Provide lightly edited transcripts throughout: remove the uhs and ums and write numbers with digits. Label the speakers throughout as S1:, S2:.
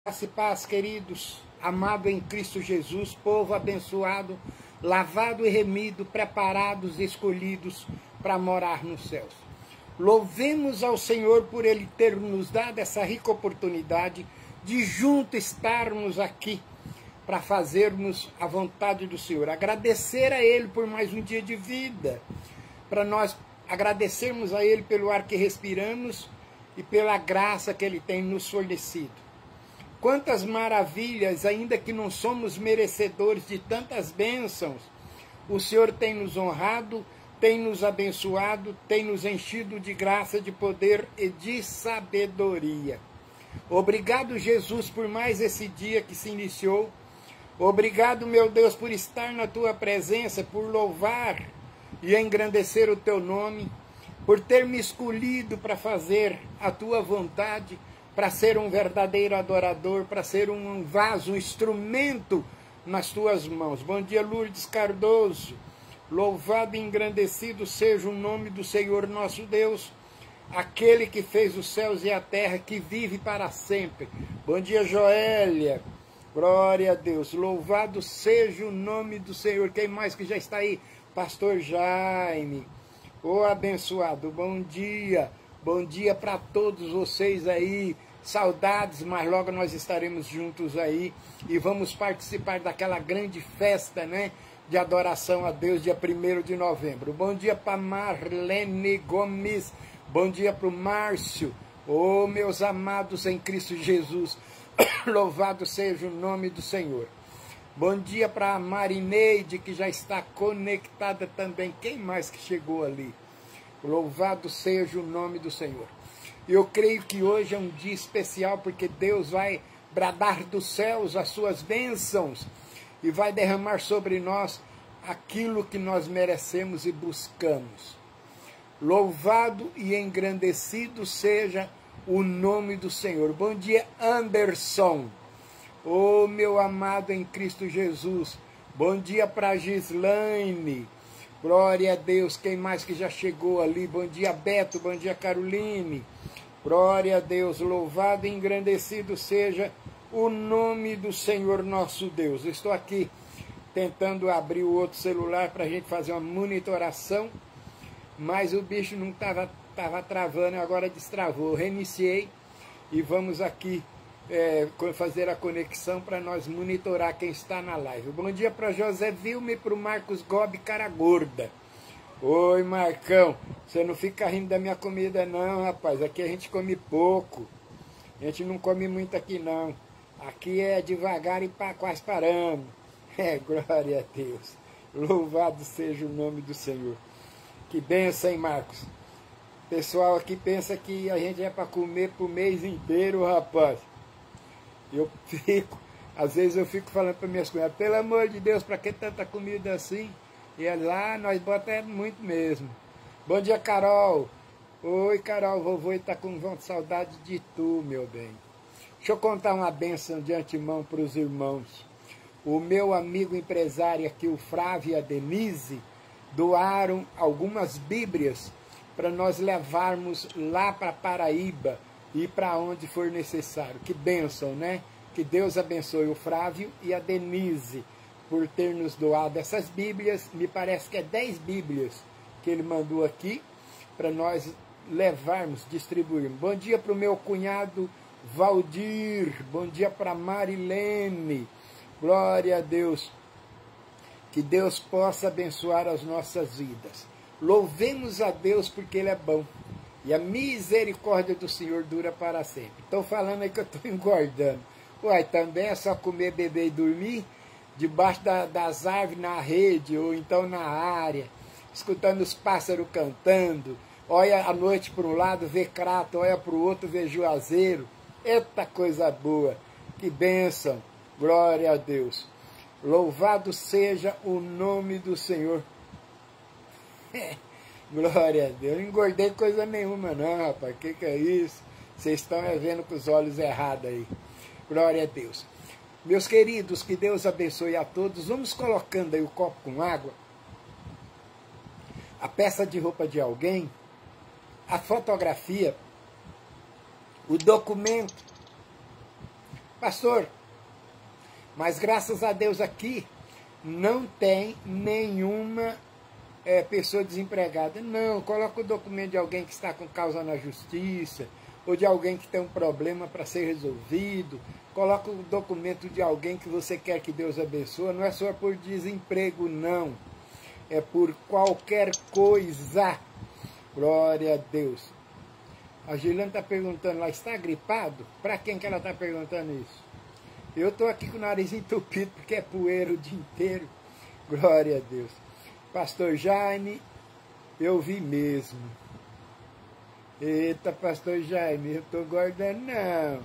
S1: Graça e paz, queridos, amado em Cristo Jesus, povo abençoado, lavado e remido, preparados e escolhidos para morar nos céus. Louvemos ao Senhor por Ele ter nos dado essa rica oportunidade de juntos estarmos aqui para fazermos a vontade do Senhor. Agradecer a Ele por mais um dia de vida, para nós agradecermos a Ele pelo ar que respiramos e pela graça que Ele tem nos fornecido. Quantas maravilhas, ainda que não somos merecedores de tantas bênçãos, o Senhor tem nos honrado, tem nos abençoado, tem nos enchido de graça, de poder e de sabedoria. Obrigado, Jesus, por mais esse dia que se iniciou. Obrigado, meu Deus, por estar na Tua presença, por louvar e engrandecer o Teu nome, por ter me escolhido para fazer a Tua vontade, para ser um verdadeiro adorador, para ser um vaso, um instrumento nas Tuas mãos. Bom dia, Lourdes Cardoso. Louvado e engrandecido seja o nome do Senhor nosso Deus, aquele que fez os céus e a terra, que vive para sempre. Bom dia, Joélia. Glória a Deus. Louvado seja o nome do Senhor. Quem mais que já está aí? Pastor Jaime. Ô abençoado, bom dia. Bom dia para todos vocês aí, saudades, mas logo nós estaremos juntos aí e vamos participar daquela grande festa, né, de adoração a Deus, dia 1º de novembro. Bom dia para Marlene Gomes, bom dia para o Márcio, ô meus amados em Cristo Jesus, louvado seja o nome do Senhor. Bom dia para a Marineide, que já está conectada também. Quem mais que chegou ali? Louvado seja o nome do Senhor. Eu creio que hoje é um dia especial, porque Deus vai bradar dos céus as suas bênçãos e vai derramar sobre nós aquilo que nós merecemos e buscamos. Louvado e engrandecido seja o nome do Senhor. Bom dia, Anderson. Ô meu amado em Cristo Jesus. Bom dia para Gislaine. Glória a Deus, quem mais que já chegou ali? Bom dia, Beto, bom dia, Caroline. Glória a Deus, louvado e engrandecido seja o nome do Senhor nosso Deus. Eu estou aqui tentando abrir o outro celular para a gente fazer uma monitoração, mas o bicho não estava travando, agora destravou. Reiniciei e vamos aqui fazer a conexão para nós monitorar quem está na live. Bom dia para José Vilme e para o Marcos Gobi Cara Gorda. Oi, Marcão, você não fica rindo da minha comida não, rapaz, aqui a gente come pouco, a gente não come muito aqui não, aqui é devagar e quase paramos. Glória a Deus, louvado seja o nome do Senhor. Que benção, hein, Marcos? O pessoal aqui pensa que a gente é para comer pro mês inteiro, rapaz. Às vezes eu fico falando para minhas cunhadas, pelo amor de Deus, para que tanta comida assim? E lá nós botamos muito mesmo. Bom dia, Carol. Oi, Carol, vovô está com saudade de tu, meu bem. Deixa eu contar uma bênção de antemão para os irmãos. O meu amigo empresário aqui, o Flávio e a Denise, doaram algumas bíblias para nós levarmos lá para Paraíba e para onde for necessário. Que bênção, né? Que Deus abençoe o Flávio e a Denise por ter nos doado essas bíblias. Me parece que é 10 bíblias que ele mandou aqui para nós levarmos, distribuirmos. Bom dia para o meu cunhado Valdir. Bom dia para Marilene. Glória a Deus. Que Deus possa abençoar as nossas vidas. Louvemos a Deus porque Ele é bom. E a misericórdia do Senhor dura para sempre. Estou falando aí que eu estou engordando. Uai, também é só comer, beber e dormir debaixo das árvores na rede ou então na área, escutando os pássaros cantando. Olha à noite para um lado, vê crato, olha para o outro, vê juazeiro. Eita coisa boa, que bênção, glória a Deus. Louvado seja o nome do Senhor. Glória a Deus. Não engordei coisa nenhuma não, rapaz. Que é isso? Vocês estão vendo com os olhos errados aí. Glória a Deus. Meus queridos, que Deus abençoe a todos. Vamos colocando aí o copo com água, a peça de roupa de alguém, a fotografia, o documento Pastor, mas graças a Deus aqui não tem nenhuma pessoa desempregada. Não, coloca o documento de alguém que está com causa na justiça, ou de alguém que tem um problema para ser resolvido. Coloca o documento de alguém que você quer que Deus abençoe. Não é só por desemprego, não. É por qualquer coisa. Glória a Deus. A Gilane está perguntando lá, está gripado? Para quem que ela está perguntando isso? Eu estou aqui com o nariz entupido, porque é poeira o dia inteiro. Glória a Deus. Pastor Jaime, eu vi mesmo. Eita, pastor Jaime, eu estou guardando não.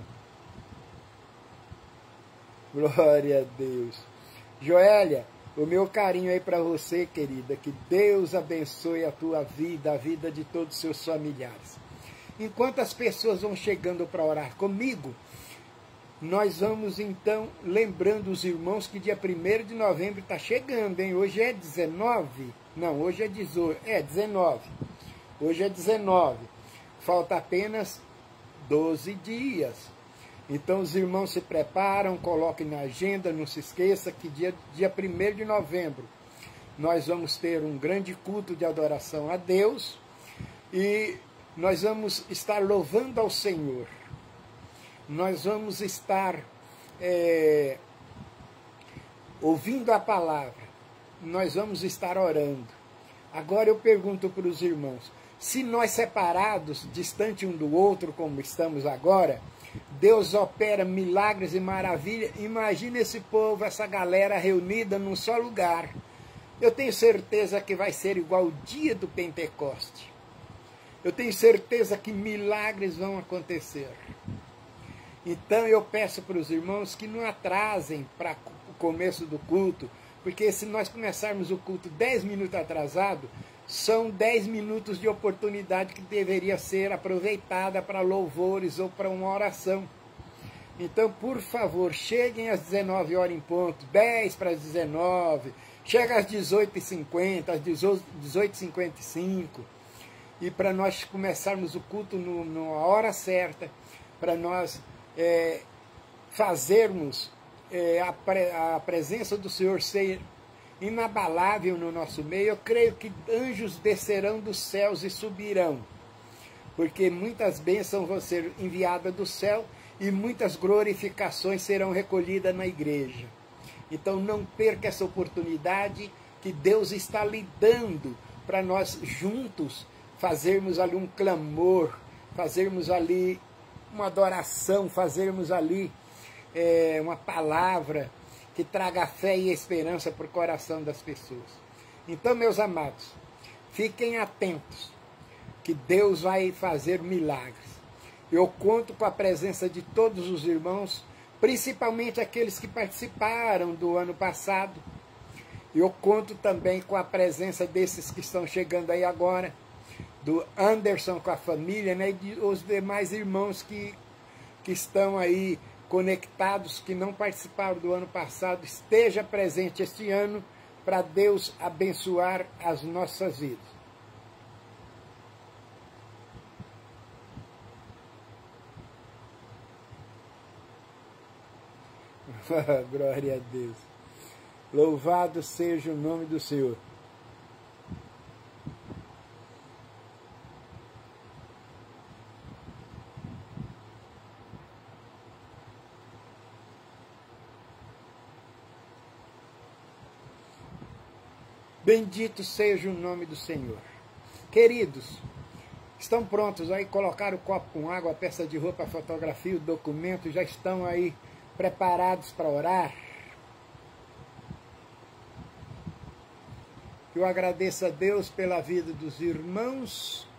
S1: Glória a Deus. Joélia, o meu carinho aí para você, querida. Que Deus abençoe a tua vida, a vida de todos os seus familiares. Enquanto as pessoas vão chegando para orar comigo, nós vamos então lembrando os irmãos que dia 1º de novembro está chegando, hein? Hoje é 19, não, hoje é 18, 19. Hoje é 19. Falta apenas 12 dias. Então os irmãos se preparam, coloquem na agenda, não se esqueça que dia 1º de novembro nós vamos ter um grande culto de adoração a Deus e nós vamos estar louvando ao Senhor. Nós vamos estar ouvindo a palavra, nós vamos estar orando. Agora eu pergunto para os irmãos, se nós separados, distante um do outro, como estamos agora, Deus opera milagres e maravilhas, imagina esse povo, essa galera reunida num só lugar. Eu tenho certeza que vai ser igual o dia do Pentecoste. Eu tenho certeza que milagres vão acontecer. Então eu peço para os irmãos que não atrasem para o começo do culto, porque se nós começarmos o culto 10 minutos atrasado, são 10 minutos de oportunidade que deveria ser aproveitada para louvores ou para uma oração. Então, por favor, cheguem às 19 horas em ponto, 10 para as 19, chega às 18h50, às 18h55, e para nós começarmos o culto na hora certa, para nós fazermos a presença do Senhor ser inabalável no nosso meio. Eu creio que anjos descerão dos céus e subirão, porque muitas bênçãos vão ser enviadas do céu e muitas glorificações serão recolhidas na igreja. Então não perca essa oportunidade que Deus está lhe dando para nós juntos fazermos ali um clamor, fazermos ali uma adoração, fazermos ali uma palavra que traga fé e esperança para o coração das pessoas. Então, meus amados, fiquem atentos, que Deus vai fazer milagres. Eu conto com a presença de todos os irmãos, principalmente aqueles que participaram do ano passado. Eu conto também com a presença desses que estão chegando aí agora, do Anderson com a família, né, e os demais irmãos que estão aí conectados, que não participaram do ano passado. Esteja presente este ano para Deus abençoar as nossas vidas. Glória a Deus. Louvado seja o nome do Senhor. Bendito seja o nome do Senhor. Queridos, estão prontos aí? Colocaram o copo com água, a peça de roupa, a fotografia, o documento, já estão aí preparados para orar? Eu agradeço a Deus pela vida dos irmãos.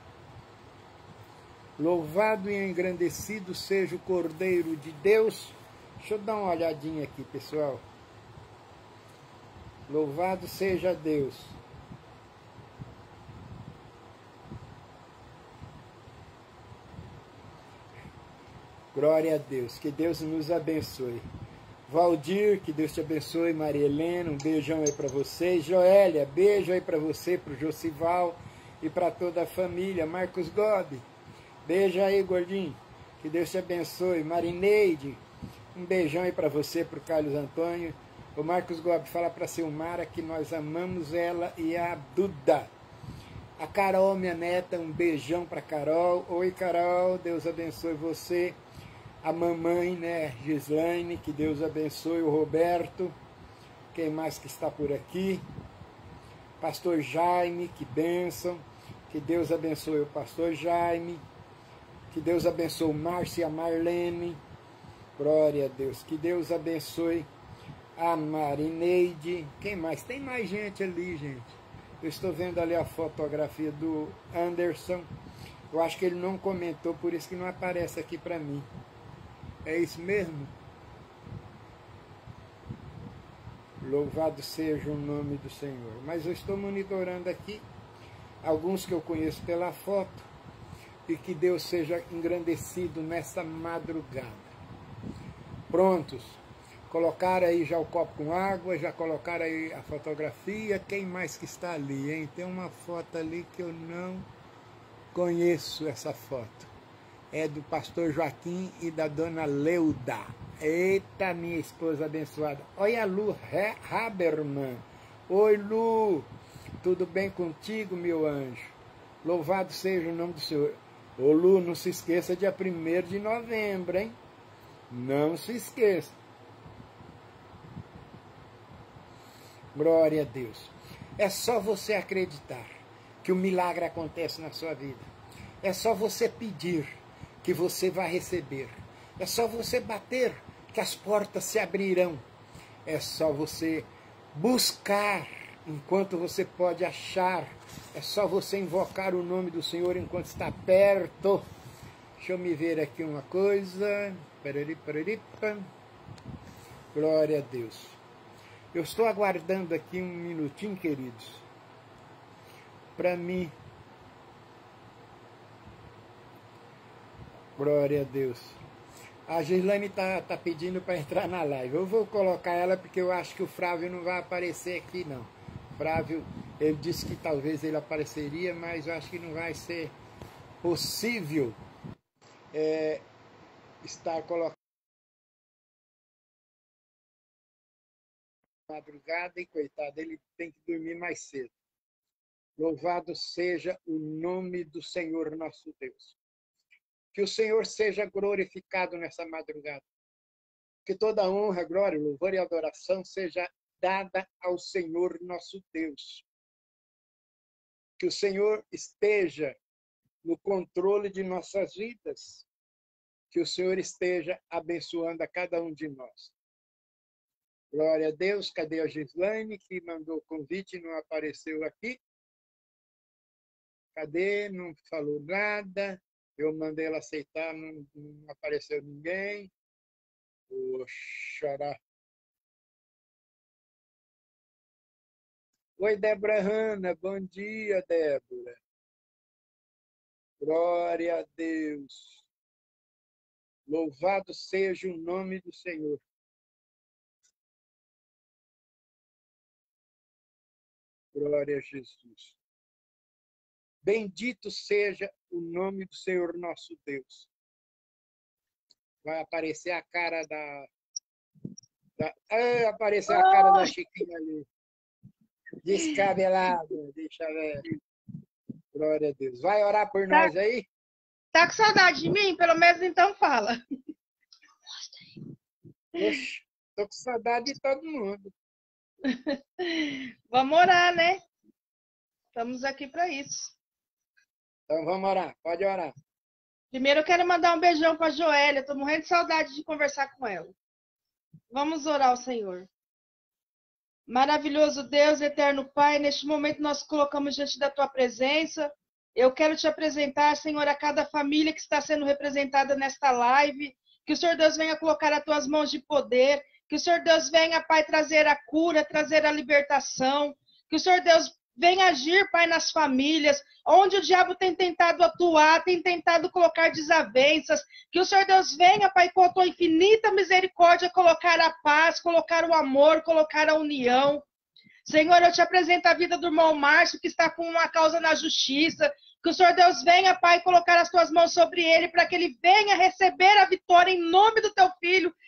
S1: Louvado e engrandecido seja o Cordeiro de Deus. Deixa eu dar uma olhadinha aqui, pessoal. Louvado seja Deus. Glória a Deus. Que Deus nos abençoe. Valdir, que Deus te abençoe. Maria Helena, um beijão aí para vocês. Joélia, beijo aí para você, para o Josival e para toda a família. Marcos Gobi, beijo aí, gordinho. Que Deus te abençoe. Marineide, Um beijão aí para você, para o Carlos Antônio. O Marcos Gobi fala para a Silmara que nós amamos ela e a Duda. A Carol, minha neta, um beijão para Carol. Oi, Carol, Deus abençoe você. A mamãe, né, Gislaine, que Deus abençoe. O Roberto, quem mais que está por aqui? Pastor Jaime, que bênção. Que Deus abençoe o pastor Jaime. Que Deus abençoe o Márcio e a Marlene. Glória a Deus. Que Deus abençoe a Marineide. Quem mais? Tem mais gente ali, gente. Eu estou vendo ali a fotografia do Anderson. Eu acho que ele não comentou, por isso que não aparece aqui para mim. É isso mesmo? Louvado seja o nome do Senhor. Mas eu estou monitorando aqui alguns que eu conheço pela foto e que Deus seja engrandecido nessa madrugada. Prontos? Colocaram aí já o copo com água, já colocaram aí a fotografia. Quem mais que está ali, hein? Tem uma foto ali que eu não conheço essa foto. É do pastor Joaquim e da dona Leuda. Eita, minha esposa abençoada. Olha a Lu Haberman. Oi, Lu. Tudo bem contigo, meu anjo? Louvado seja o nome do Senhor. Ô, Lu, não se esqueça dia 1º de novembro, hein? Não se esqueça. Glória a Deus. É só você acreditar que o milagre acontece na sua vida. É só você pedir que você vai receber. É só você bater que as portas se abrirão. É só você buscar enquanto você pode achar. É só você invocar o nome do Senhor enquanto está perto. Deixa eu me ver aqui uma coisa. Glória a Deus. Eu estou aguardando aqui um minutinho, queridos, para mim. Glória a Deus. A Gislaine está pedindo para entrar na live. Eu vou colocar ela porque eu acho que o Flávio não vai aparecer aqui, não. O Flávio, ele disse que talvez ele apareceria, mas eu acho que não vai ser possível estar colocando madrugada e coitado, ele tem que dormir mais cedo. Louvado seja o nome do Senhor nosso Deus. Que o Senhor seja glorificado nessa madrugada. Que toda honra, glória, louvor e adoração seja dada ao Senhor nosso Deus. Que o Senhor esteja no controle de nossas vidas. Que o Senhor esteja abençoando a cada um de nós. Glória a Deus. Cadê a Gislaine que mandou o convite e não apareceu aqui? Cadê? Não falou nada. Eu mandei ela aceitar, não apareceu ninguém. Oxará. Oi, Débora Hanna. Bom dia, Débora. Glória a Deus. Louvado seja o nome do Senhor. Glória a Jesus. Bendito seja o nome do Senhor nosso Deus. Vai aparecer a cara apareceu a cara da Chiquinha ali. Descabelada. Deixa eu ver. Glória a Deus. Vai orar por nós aí?
S2: Tá com saudade de mim? Pelo menos então fala.
S1: Oxe, tô com saudade de todo mundo.
S2: Vamos orar, né? Estamos aqui para isso.
S1: Então vamos orar. Pode orar.
S2: Primeiro eu quero mandar um beijão para a Joélia. Estou morrendo de saudade de conversar com ela. Vamos orar ao Senhor. Maravilhoso Deus, eterno Pai, neste momento nós colocamos diante da Tua presença. Eu quero te apresentar, Senhor, a cada família que está sendo representada nesta live. Que o Senhor Deus venha colocar as Tuas mãos de poder. Que o Senhor Deus venha, Pai, trazer a cura, trazer a libertação. Que o Senhor Deus venha agir, Pai, nas famílias, onde o diabo tem tentado atuar, tem tentado colocar desavenças. Que o Senhor Deus venha, Pai, com a Tua infinita misericórdia, colocar a paz, colocar o amor, colocar a união. Senhor, eu te apresento a vida do irmão Márcio, que está com uma causa na justiça. Que o Senhor Deus venha, Pai, colocar as Tuas mãos sobre ele, para que ele venha receber a vitória em nome do Teu Filho,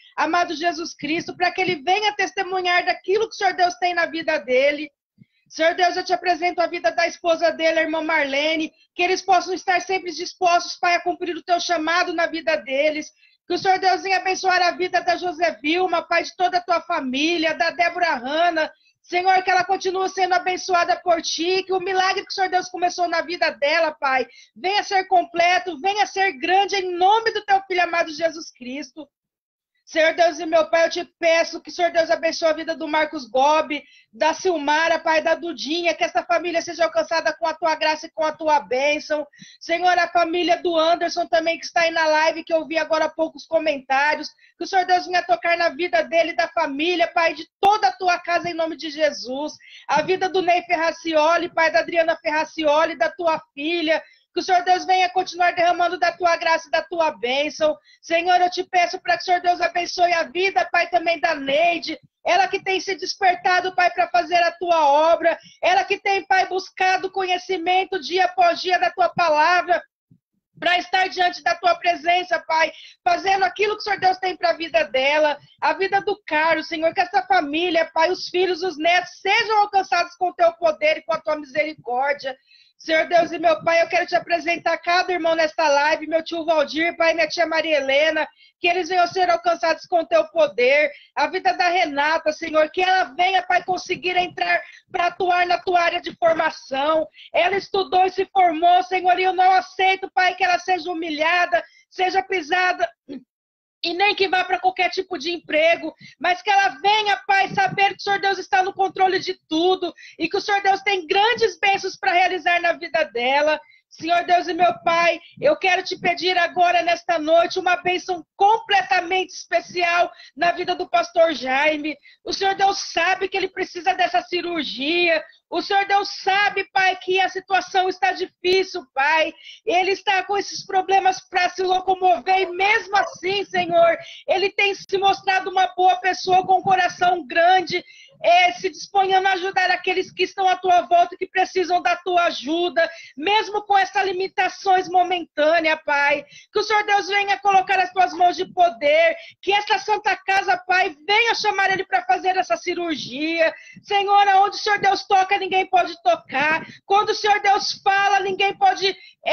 S2: amado Jesus Cristo, para que ele venha testemunhar daquilo que o Senhor Deus tem na vida dele. Senhor Deus, eu te apresento a vida da esposa dele, a irmã Marlene, que eles possam estar sempre dispostos, Pai, a cumprir o teu chamado na vida deles. Que o Senhor Deus venha abençoar a vida da José Vilma, Pai, de toda a tua família, da Débora Hanna. Senhor, que ela continue sendo abençoada por ti, que o milagre que o Senhor Deus começou na vida dela, Pai, venha ser completo, venha ser grande em nome do teu Filho amado Jesus Cristo. Senhor Deus e meu Pai, eu te peço que o Senhor Deus abençoe a vida do Marcos Gobi, da Silmara, Pai, da Dudinha, que essa família seja alcançada com a tua graça e com a tua bênção. Senhor, a família do Anderson também, que está aí na live, que eu vi agora há poucos comentários, que o Senhor Deus venha tocar na vida dele, da família, Pai, de toda a tua casa, em nome de Jesus. A vida do Ney Ferracioli, Pai, da Adriana Ferracioli, da tua filha, que o Senhor Deus venha continuar derramando da tua graça e da tua bênção. Senhor, eu te peço para que o Senhor Deus abençoe a vida, Pai, também da Neide. Ela que tem se despertado, Pai, para fazer a tua obra. Ela que tem, Pai, buscado conhecimento dia após dia da tua palavra, para estar diante da tua presença, Pai, fazendo aquilo que o Senhor Deus tem para a vida dela, a vida do Carlos, Senhor, que essa família, Pai, os filhos, os netos, sejam alcançados com o teu poder e com a tua misericórdia. Senhor Deus e meu Pai, eu quero te apresentar cada irmão nesta live, meu tio Valdir, Pai, minha tia Maria Helena, que eles venham ser alcançados com o teu poder, a vida da Renata, Senhor, que ela venha, Pai, conseguir entrar para atuar na tua área de formação. Ela estudou e se formou, Senhor, e eu não aceito, Pai, que ela seja humilhada, seja pisada, e nem que vá para qualquer tipo de emprego, mas que ela venha, Pai, saber que o Senhor Deus está no controle de tudo e que o Senhor Deus tem grandes bênçãos para realizar na vida dela. Senhor Deus e meu Pai, eu quero te pedir agora, nesta noite, uma bênção completamente especial na vida do pastor Jaime. O Senhor Deus sabe que ele precisa dessa cirurgia. O Senhor Deus sabe, Pai, que a situação está difícil, Pai. Ele está com esses problemas para se locomover e mesmo assim, Senhor, ele tem se mostrado uma boa pessoa com um coração grande, se disponhando a ajudar aqueles que estão à tua volta, que precisam da tua ajuda, mesmo com essas limitações momentâneas, Pai. Que o Senhor Deus venha colocar as tuas mãos de poder, que essa Santa Casa, Pai, venha chamar ele para fazer essa cirurgia. Senhor, aonde o Senhor Deus toca, ninguém pode tocar. Quando o Senhor Deus fala, ninguém pode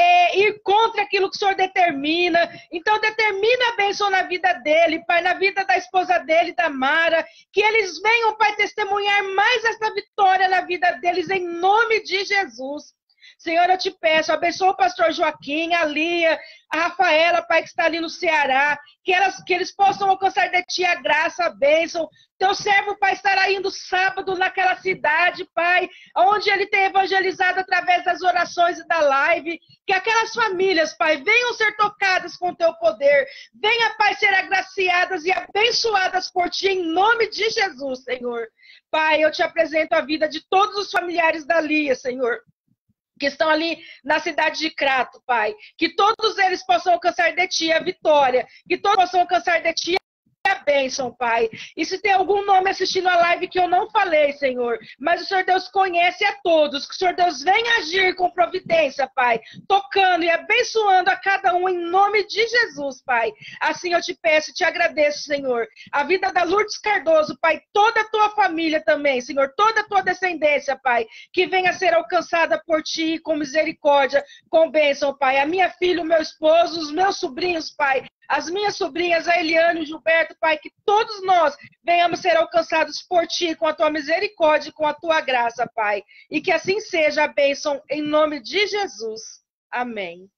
S2: ir contra aquilo que o Senhor determina. Então, determina a bênção na vida dele, Pai, na vida da esposa dele, da Mara, que eles venham, Pai, testemunhar mais essa vitória na vida deles, em nome de Jesus. Senhor, eu te peço, abençoa o pastor Joaquim, a Lia, a Rafaela, Pai, que está ali no Ceará, que eles possam alcançar de ti a graça, a bênção. Teu servo, Pai, estará indo sábado naquela cidade, Pai, onde ele tem evangelizado através das orações e da live. Que aquelas famílias, Pai, venham ser tocadas com o teu poder. Venha, Pai, ser agraciadas e abençoadas por ti, em nome de Jesus, Senhor. Pai, eu te apresento a vida de todos os familiares da Lia, Senhor, que estão ali na cidade de Crato, Pai. Que todos eles possam alcançar de ti a vitória. Que todos possam alcançar de ti a bênção, Pai. E se tem algum nome assistindo a live que eu não falei, Senhor, mas o Senhor Deus conhece a todos, que o Senhor Deus venha agir com providência, Pai, tocando e abençoando a cada um em nome de Jesus, Pai. Assim eu te peço e te agradeço, Senhor. A vida da Lourdes Cardoso, Pai, toda a tua família também, Senhor, toda a tua descendência, Pai, que venha a ser alcançada por ti com misericórdia, com bênção, Pai. A minha filha, o meu esposo, os meus sobrinhos, Pai, as minhas sobrinhas, a Eliane e o Gilberto, Pai, que todos nós venhamos ser alcançados por Ti, com a Tua misericórdia e com a Tua graça, Pai. E que assim seja a bênção em nome de Jesus. Amém.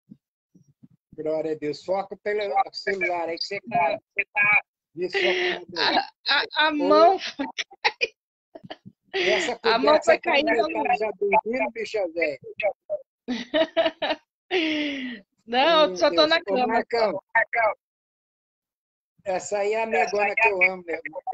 S1: Glória a Deus. Foca pelo celular aí que você está.
S2: A mão...
S1: Essa
S2: a mão foi caindo.
S1: Já dormindo, bicha velha.
S2: Não, eu só estou na cama.
S1: Marcão, essa aí é a negona que eu amo, meu irmão.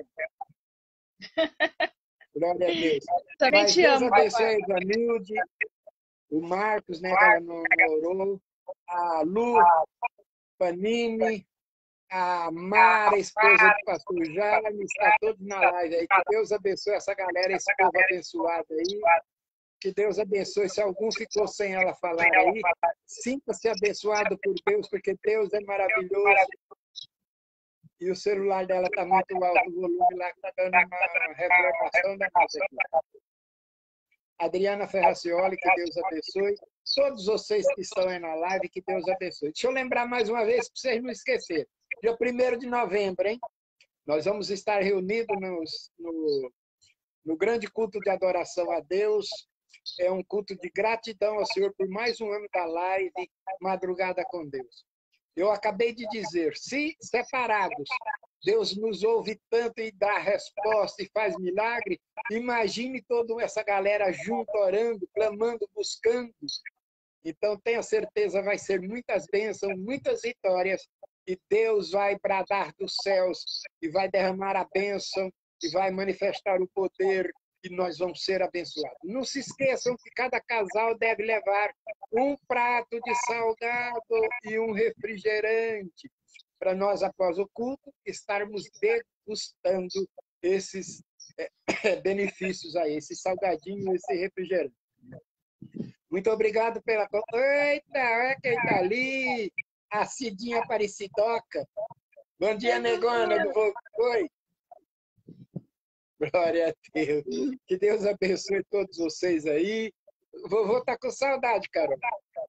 S1: Glória a Deus.
S2: Também te
S1: Deus
S2: amo,
S1: abençoe
S2: papai.
S1: a Ivanilde, o Marcos, né, que ela não orou, a Lu, Panini, a Mara, esposa do pastor Jaime, está todos na live aí. Que Deus abençoe essa galera, esse povo abençoado aí. Que Deus abençoe. Se algum ficou sem ela falar aí, sinta-se abençoado por Deus, porque Deus é maravilhoso. E o celular dela está muito alto, o volume lá está dando uma reverberação da casa aqui. Adriana Ferracioli, que Deus abençoe. Todos vocês que estão aí na live, que Deus abençoe. Deixa eu lembrar mais uma vez, para vocês não esquecerem. Dia 1º de novembro, hein? Nós vamos estar reunidos no grande culto de adoração a Deus. É um culto de gratidão ao Senhor por mais um ano da live, Madrugada com Deus. Eu acabei de dizer, se separados, Deus nos ouve tanto e dá resposta e faz milagre, imagine toda essa galera junto, orando, clamando, buscando. Então, tenha certeza, vai ser muitas bênçãos, muitas vitórias, e Deus vai bradar dos céus e vai derramar a bênção e vai manifestar o poder e nós vamos ser abençoados. Não se esqueçam que cada casal deve levar um prato de salgado e um refrigerante para nós, após o culto, estarmos degustando esses benefícios aí, esse salgadinho, esse refrigerante. Muito obrigado pela... Eita, olha quem está ali! A Cidinha Aparecidoca. Bom dia, negona do Oi. Glória a Deus. Que Deus abençoe todos vocês aí. Vovô tá com saudade, Carol.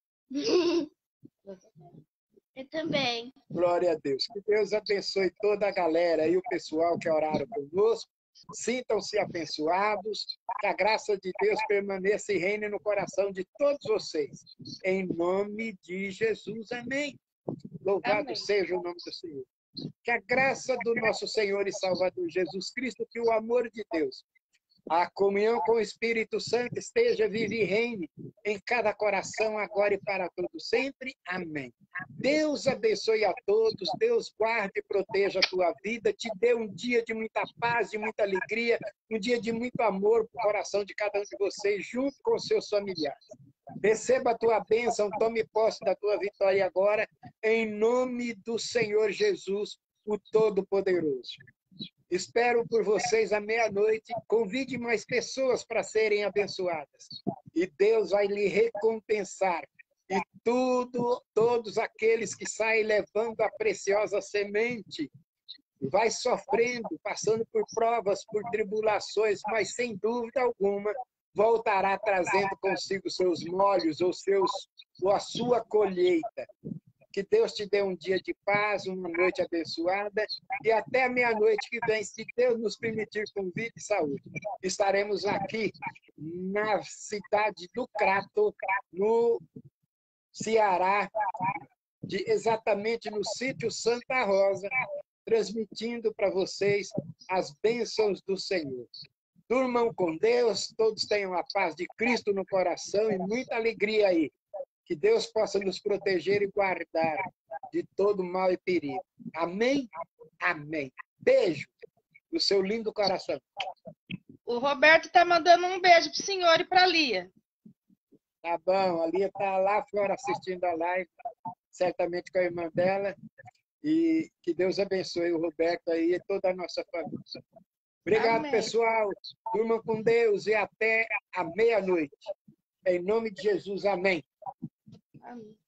S3: Eu também.
S1: Glória a Deus. Que Deus abençoe toda a galera e o pessoal que oraram conosco. Sintam-se abençoados. Que a graça de Deus permaneça e reine no coração de todos vocês. Em nome de Jesus. Amém. Louvado
S2: Amém.
S1: seja o nome do Senhor. Que a graça do nosso Senhor e Salvador Jesus Cristo, que o amor de Deus, a comunhão com o Espírito Santo esteja, vive e reine em cada coração, agora e para todo sempre. Amém. Deus abençoe a todos, Deus guarde e proteja a tua vida, te dê um dia de muita paz, de muita alegria, um dia de muito amor para o coração de cada um de vocês, junto com os seus familiares. Receba a tua bênção, tome posse da tua vitória agora, em nome do Senhor Jesus, o Todo-Poderoso. Espero por vocês à meia-noite. Convide mais pessoas para serem abençoadas. E Deus vai lhe recompensar. E todos aqueles que saem levando a preciosa semente, vai sofrendo, passando por provas, por tribulações, mas sem dúvida alguma, voltará trazendo consigo seus molhos ou a sua colheita. Que Deus te dê um dia de paz, uma noite abençoada, e até a meia-noite que vem, se Deus nos permitir com vida e saúde, estaremos aqui na cidade do Crato, no Ceará, exatamente no sítio Santa Rosa, transmitindo para vocês as bênçãos do Senhor. Durmam com Deus, todos tenham a paz de Cristo no coração e muita alegria aí. Que Deus possa nos proteger e guardar de todo mal e perigo. Amém? Amém. Beijo no seu lindo coração.
S2: O Roberto está mandando um beijo para o senhor e para a Lia.
S1: Tá bom, a Lia está lá fora assistindo a live, certamente com a irmã dela. E que Deus abençoe o Roberto aí e toda a nossa família. Obrigado,
S2: Amém.
S1: pessoal. Durmam com Deus e até a meia-noite. Em nome de Jesus, amém.
S2: Amém.